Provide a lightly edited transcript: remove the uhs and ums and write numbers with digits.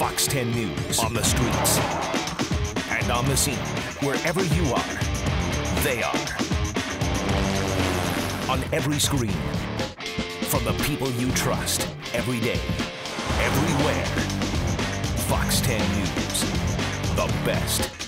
Fox 10 News, on the streets and on the scene. Wherever you are, they are. On every screen, from the people you trust, every day, everywhere. Fox 10 News, the best